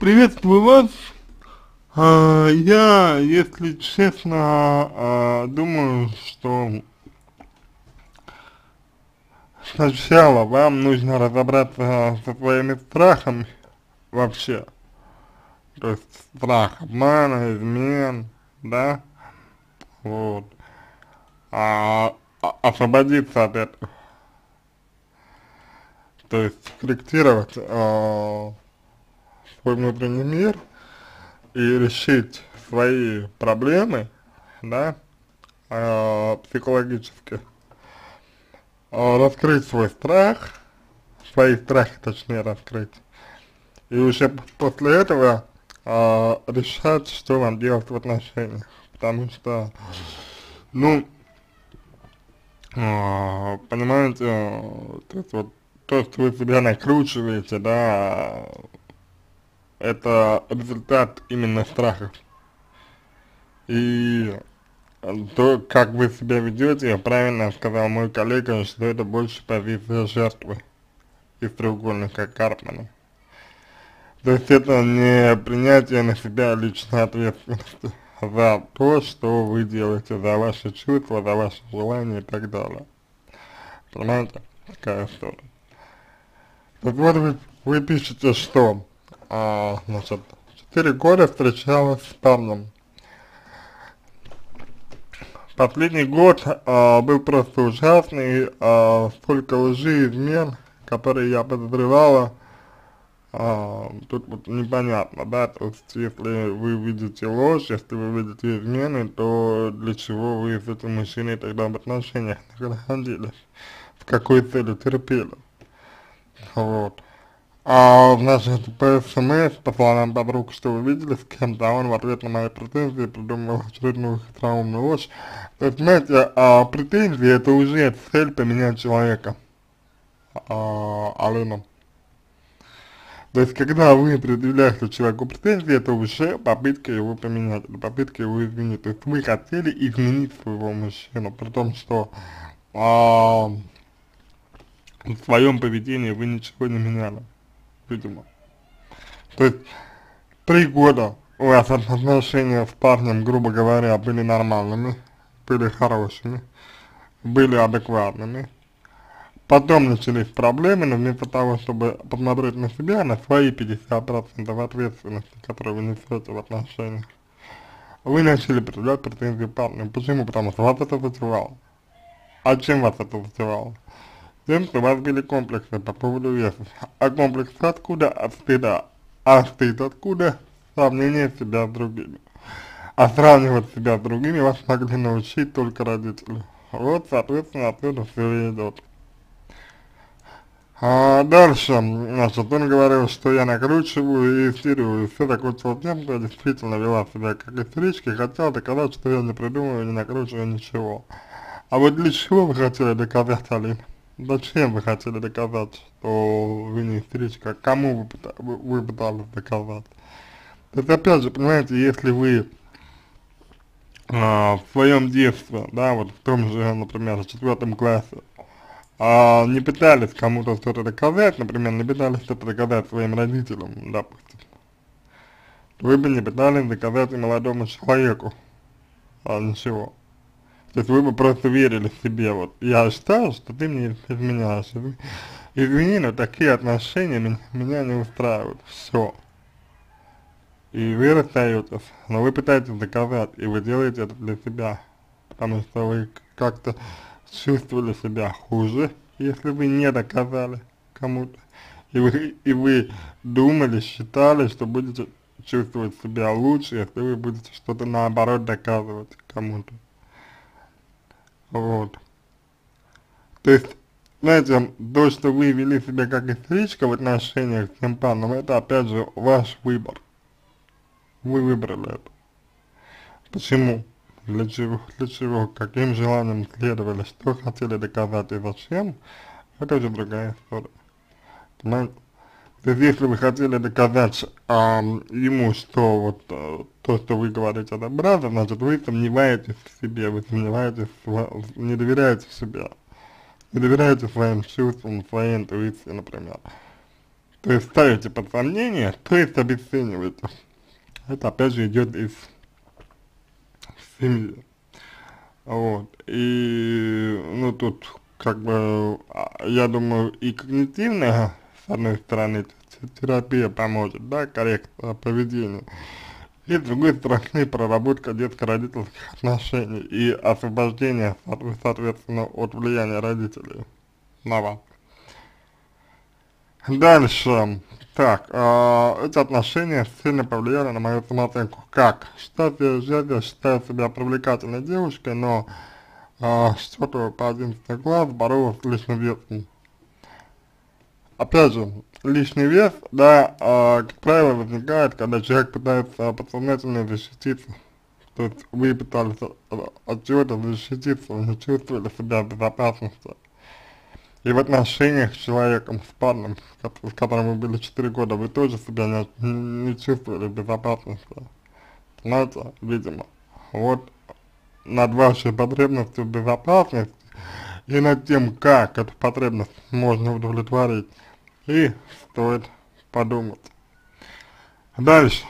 Приветствую вас. Я, если честно, думаю, что сначала вам нужно разобраться со своими страхами вообще. То есть страх обмана, измен, да, вот. Освободиться от этого. То есть корректировать свой внутренний мир и решить свои проблемы, да, психологически, раскрыть свой страх, свои страхи точнее раскрыть, и уже после этого решать, что вам делать в отношениях, потому что, ну, понимаете, то есть вот то, что вы себя накручиваете, да, это результат именно страхов, и то, как вы себя ведете, правильно сказал мой коллега, что это больше позиция жертвы из треугольника Карпмана. То есть это не принятие на себя личной ответственности за то, что вы делаете, за ваши чувства, за ваши желания и так далее. Понимаете, такая история. Так вот вы пишете, что, значит, 4 года встречалась с парнем. Последний год был просто ужасный, столько лжи, измен, которые я подозревала, тут вот непонятно, да, то есть если вы видите ложь, если вы видите измены, то для чего вы с этим мужчиной тогда в отношениях находились, с какой целью терпели, вот. Значит, по СМС, по словам подруг, что вы видели с кем-то, а он в ответ на мои претензии придумал очередную хитроумную ложь. То есть, знаете, претензии это уже цель поменять человека, Алина. То есть, когда вы предъявляете человеку претензии, это уже попытка его поменять, это попытка его изменить. То есть, вы хотели изменить своего мужчину, при том, что в своем поведении вы ничего не меняли, видимо. То есть, 3 года у вас отношения с парнем, грубо говоря, были нормальными, были хорошими, были адекватными. Потом начались проблемы, но вместо того, чтобы посмотреть на себя, на свои 50% ответственности, которые вы несете в отношениях, вы начали предъявлять претензии парню. Почему? Потому что вас это затевало. А чем вас это затевало? Тем, что у вас были комплексы по поводу веса. А комплекс откуда? От стыда. А стыд откуда? Сравнение себя с другими. А сравнивать себя с другими вас могли научить только родители. Вот, соответственно, отсюда все идет. Дальше, значит, он говорил, что я накручиваю и истерию, и все закончилось тем, что я действительно вела себя как истеричка и хотела доказать, что я не придумываю, не накручиваю ничего. А вот для чего вы хотели доказать, Алина? Зачем вы хотели доказать, что вы не истеричка? Кому вы пытались доказать? То есть, опять же, понимаете, если вы в своем детстве, да, вот в том же, например, в 4 классе, не пытались кому-то что-то доказать, например, не пытались что-то доказать своим родителям, допустим, вы бы не пытались доказать и молодому человеку, ничего. То есть вы бы просто верили себе, вот, я считаю, что ты мне изменяешь, извини, но такие отношения меня не устраивают, все. И вы расстаетесь, но вы пытаетесь доказать, и вы делаете это для себя, потому что вы как-то чувствовали себя хуже, если вы не доказали кому-то, и вы думали, считали, что будете чувствовать себя лучше, если вы будете что-то наоборот доказывать кому-то, вот. То есть, знаете, то, что вы вели себя как истеричка в отношениях с тем парнем, это опять же ваш выбор, вы выбрали это. Почему? Для чего, каким желанием следовали, что хотели доказать и зачем, это уже другая история. Понимаете? То есть, если вы хотели доказать ему, что вот то, что вы говорите, это правда, значит, вы сомневаетесь в себе, вы сомневаетесь, не доверяете себе, не доверяете своим чувствам, своей интуиции, например. то есть ставите под сомнение, то есть обесцениваете. Это опять же идет из семьи. Вот. И, ну, тут, как бы, я думаю, и когнитивная, с одной стороны, терапия поможет, да, коррекция поведения. И, с другой стороны, проработка детско-родительских отношений и освобождение, соответственно, от влияния родителей на вас. Дальше. Так, эти отношения сильно повлияли на мою самооценку. Как? Я считаю себя привлекательной девушкой, но что-то по 11 класс боролась с лишним весом. Опять же, лишний вес, да, как правило, возникает, когда человек пытается подсознательно защититься. То есть вы пытались от чего-то защититься, вы не чувствовали себя в безопасности. И в отношениях с человеком, с парнем, с которым вы были 4 года, вы тоже себя не чувствовали в безопасности. Знаете, видимо. Вот над вашей потребностью в безопасности и над тем, как эту потребность можно удовлетворить, и стоит подумать. Дальше.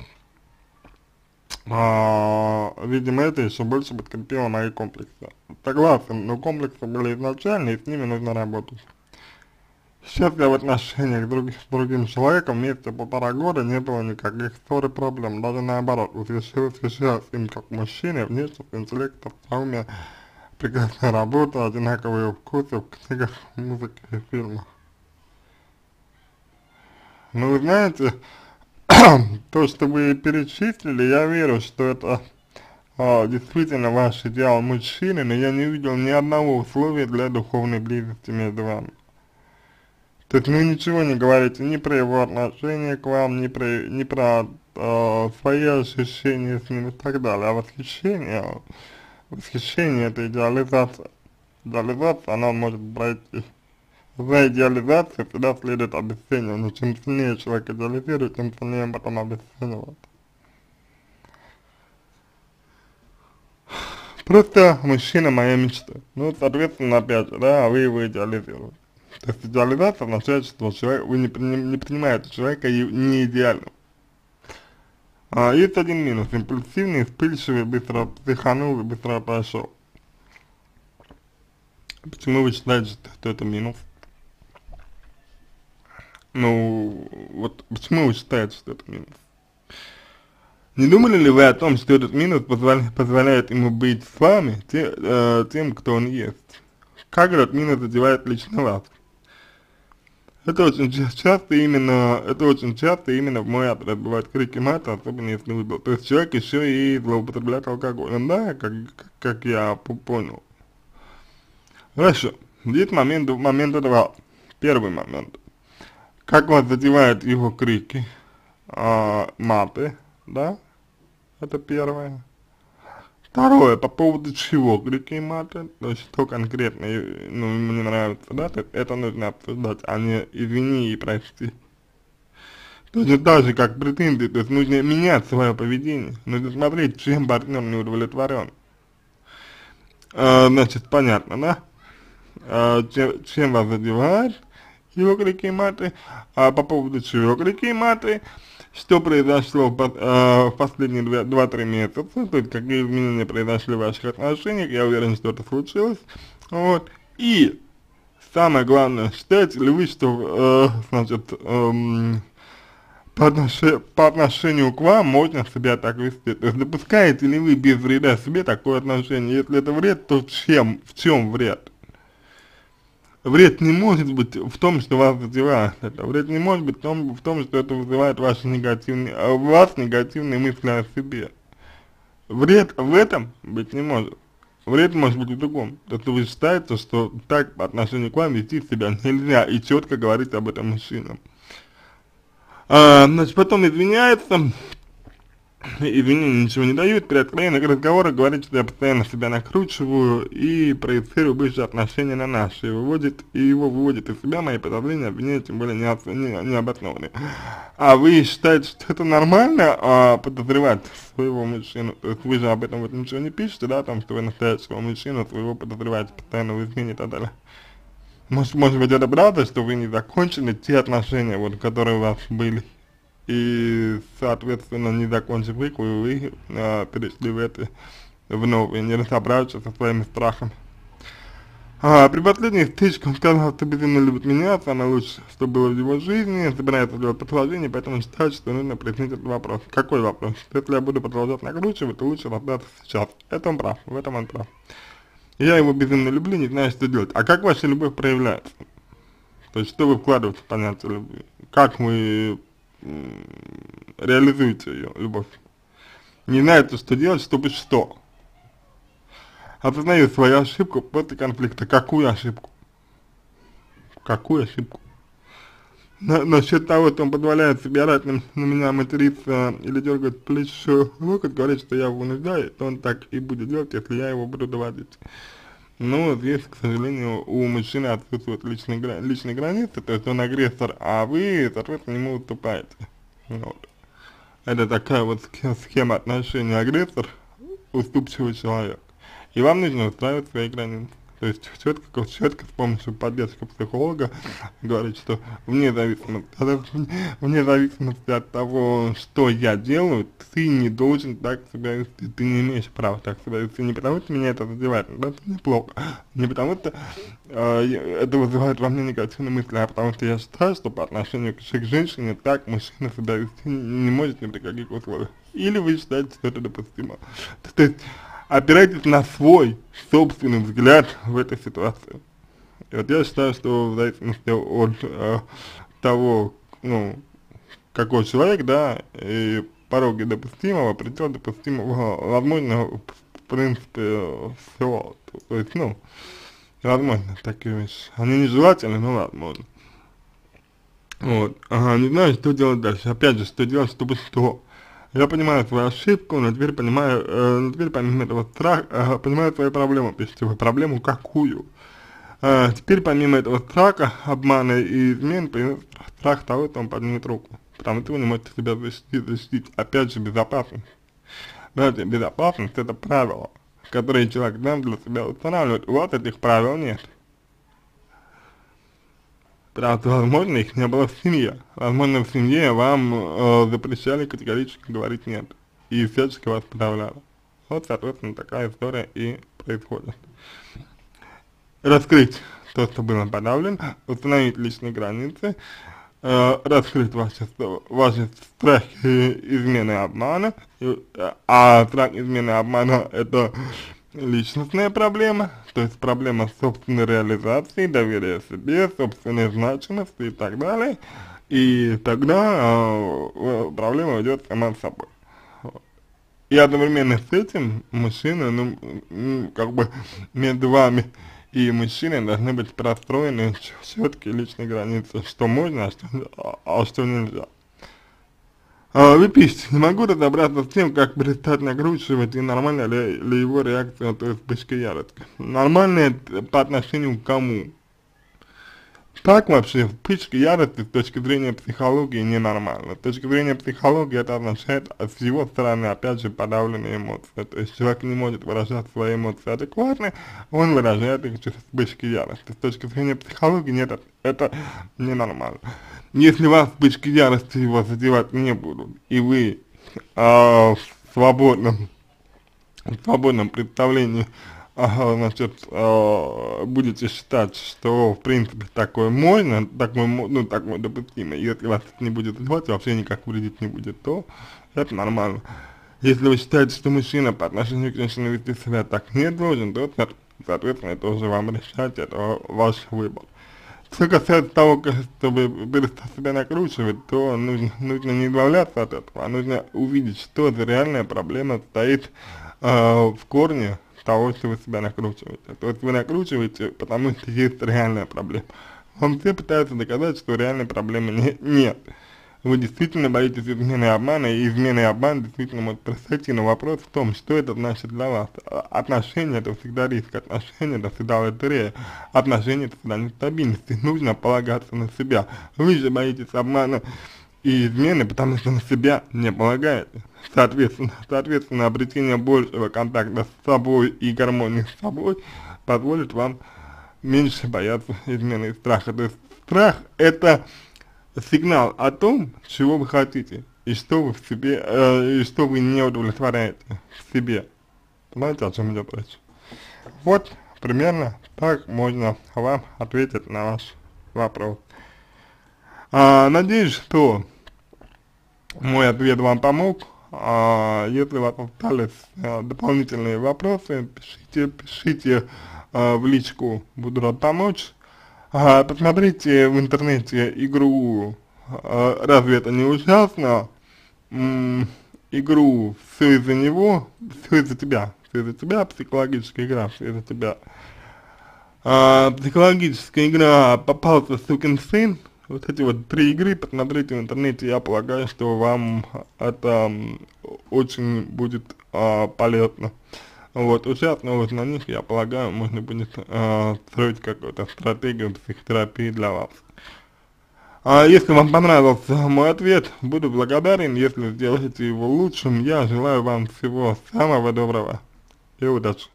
Видимо, это еще больше подкрепило мои комплексы. Согласен, но комплексы были изначальные, и с ними нужно работать. Сейчас я в отношениях с другим человеком вместе 1,5 года, не было никаких ссор и проблем, даже наоборот, восхищаюсь им как мужчине, внешность, интеллект, остроумие, прекрасная работа, одинаковые вкусы в книгах, музыке и фильмах. Ну, вы знаете, то, что вы перечислили, я верю, что это действительно ваш идеал мужчины, но я не видел ни одного условия для духовной близости между вами. То есть вы ничего не говорите ни про его отношение к вам, ни про свои ощущения с ним и так далее. А восхищение это идеализация. Идеализация, она может пройти. За идеализацию всегда следует обесценивание. Чем сильнее человек идеализирует, тем сильнее он потом обесценивает. Просто мужчина моей мечты. Ну, соответственно, опять же, да, вы его идеализируете. То есть идеализация означает, что человек, вы не принимаете человека не идеальным. Есть один минус. Импульсивный, вспыльчивый, быстро психанул и быстро прошел. Почему вы считаете, что это минус? Ну, вот почему вы считаете, что это минус? Не думали ли вы о том, что этот минус позволяет ему быть с вами, тем, кто он есть? Как этот минус задевает лично вас? Это очень часто именно в мой адрес бывают крики мата, особенно если выпил. То есть человек еще и злоупотребляет алкоголем, да, как я понял. Хорошо, здесь момент 2. Первый момент. Как вас задевают его крики, маты, да? Это первое. Второе, по поводу чего крики и маты, то есть что конкретно, ну, ему не нравится, да, это нужно обсуждать, а не извини и прости. Точно так же, как претензии, то есть нужно менять свое поведение, нужно смотреть, чем партнер не удовлетворен. Значит, понятно, да? Чем вас задевает его крики и маты, по поводу чего крики и маты, что произошло в последние 2-3 месяца, то есть какие изменения произошли в ваших отношениях, я уверен, что это случилось, вот, и самое главное, считаете ли вы, что, значит, по отношению к вам можно себя так вести, то есть допускаете ли вы без вреда себе такое отношение, если это вред, то в чем вред? Вред не может быть в том, что вас задевает это. Вред не может быть в том, что это вызывает у вас негативные мысли о себе. Вред в этом быть не может. Вред может быть в другом. То есть вы считаете, что так по отношению к вам вести себя нельзя, и четко говорить об этом мужчинам. Значит, потом извиняется, извинения ничего не дают, при откровенных разговорах говорит, что я постоянно себя накручиваю и проецирую бывшие отношения на наши, его выводит из себя мои подозрения, обвинения, тем более не обоснованные. А вы считаете, что это нормально, подозревать своего мужчину? То есть вы же об этом вот ничего не пишете, да, там, что вы настоящего мужчину своего подозреваете постоянно в измене и так далее. может быть, это правда, что вы не закончили те отношения, вот, которые у вас были, и, соответственно, не закончив их, вы перешли в это, в новые, не разобравшись со своими страхами. При последних стычках он сказал, что безумно любит меня, самое лучшее, что было в его жизни, собирается делать предложение, поэтому считает, что нужно прояснить этот вопрос. Какой вопрос? Если я буду продолжать накручивать, то лучше расстаться сейчас. Это он прав, в этом он прав. Я его безумно люблю, не знаю, что делать. А как ваша любовь проявляется? То есть, что вы вкладываете в понятие любви? Как вы реализуете ее, любовь? Не знаете, что делать, чтобы что? Осознаю свою ошибку после конфликта. Какую ошибку? Какую ошибку? Насчет того, что он позволяет себе орать на меня, материться или дергать плечо, локоть, говорит, что я его вынуждаю, то он так и будет делать, если я его буду доводить. Но здесь, к сожалению, у мужчины отсутствуют личные границы, то есть он агрессор, а вы, соответственно, ему уступаете. Вот. Это такая вот схема отношений: агрессор, уступчивый человек. И вам нужно устраивать свои границы. То есть четко с помощью поддержки психолога говорить, что вне зависимости от того, что я делаю, ты не должен так себя вести, ты не имеешь права так себя вести, не потому что меня это задевает, это неплохо, не потому что это вызывает во мне негативные мысли, а потому что я считаю, что по отношению к женщине так мужчина себя вести не может ни при каких условиях. Или вы считаете, что это допустимо. То есть опирайтесь на свой собственный взгляд в этой ситуации. И вот я считаю, что в зависимости от того, ну, какой человек, да, и пороги допустимого, предел допустимого, возможно, в принципе, все. То есть, ну, возможно, такие вещи. Они нежелательны, но возможно. Вот. Не знаю, что делать дальше. Опять же, что делать, чтобы что? Я понимаю свою ошибку, но теперь понимаю, теперь помимо этого страха, понимаю свою проблему, пишите вы, проблему какую? Теперь помимо этого страха, обмана и измен, появился страх того, что он поднимет руку, потому что вы не можете себя защитить. Опять же, безопасность. Знаете, безопасность — это правило, которые человек сам для себя устанавливает, у вас этих правил нет. Потому что, возможно, их не было в семье. Возможно, в семье вам запрещали категорически говорить «нет». И всячески вас подавляли. Вот, соответственно, такая история и происходит. Раскрыть то, что было подавлено, установить личные границы, раскрыть ваши страхи измены и обмана. А страх измены и обмана — это личностная проблема, то есть проблема собственной реализации, доверия себе, собственной значимости и так далее. И тогда проблема идет сама собой. И одновременно с этим мужчина, ну, как бы между вами и мужчиной должны быть простроены четкие личные границы, что можно, а что нельзя. Вы пишете, не могу разобраться с тем, как перестать накручивать, и нормальна ли его реакция, то есть вспышка ярости. Нормальная по отношению к кому? Так вообще, вспышка ярости с точки зрения психологии ненормально. С точки зрения психологии это означает с его стороны, опять же, подавленные эмоции. То есть человек не может выражать свои эмоции адекватно, он выражает их через вспышки ярости. С точки зрения психологии нет, это ненормально. Если вас вспышки ярости его задевать не будут, и вы в свободном представлении значит, будете считать, что в принципе такое можно, такое допустимо, если вас это не будет задевать, вообще никак вредить не будет, то это нормально. Если вы считаете, что мужчина по отношению к женщине вести себя так не должен, то, соответственно, это уже вам решать, это ваш выбор. Что касается того, чтобы перестать себя накручивать, то нужно не избавляться от этого, а нужно увидеть, что за реальная проблема стоит в корне того, что вы себя накручиваете. То есть вы накручиваете, потому что есть реальная проблема. Вам все пытаются доказать, что реальной проблемы нет. Вы действительно боитесь измены и обмана, и измены и обман действительно может произойти, но вопрос в том, что это значит для вас. Отношения — это всегда риск, отношения — это всегда лотерея, отношения — это всегда нестабильность, нужно полагаться на себя. Вы же боитесь обмана и измены, потому что на себя не полагаете. Соответственно, обретение большего контакта с собой и гармонии с собой позволит вам меньше бояться измены и страха. То есть страх это сигнал о том, чего вы хотите и что вы в себе, и что вы не удовлетворяете в себе. Понимаете, о чем идет речь? Вот примерно так можно вам ответить на ваш вопрос. Надеюсь, что мой ответ вам помог. Если у вас остались дополнительные вопросы, пишите в личку, буду рад помочь. Посмотрите в интернете игру «Разве это не ужасно?» Игру «Все из-за него», «Все из-за тебя», психологическая игра «Все из-за тебя». Психологическая игра «Попался сукин сын». Вот эти вот 3 игры посмотрите в интернете, я полагаю, что вам это очень будет полезно. Вот, участвовав на них, я полагаю, можно будет строить какую-то стратегию психотерапии для вас. Если вам понравился мой ответ, буду благодарен, если сделаете его лучшим. Я желаю вам всего самого доброго и удачи.